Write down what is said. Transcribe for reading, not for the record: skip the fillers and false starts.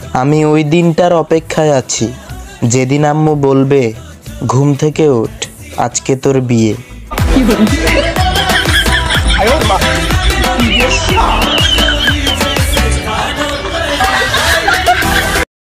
আমি ওই দিনটার অপেক্ষায় আছি যেদিন আম্মু বলবে ঘুম থেকে ওঠ, আজকে তোর বিয়ে।